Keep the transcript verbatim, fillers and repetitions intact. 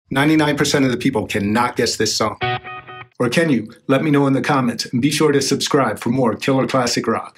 ninety-nine percent of the people cannot guess this song. Or can you? Let me know in the comments, and be sure to subscribe for more killer classic rock.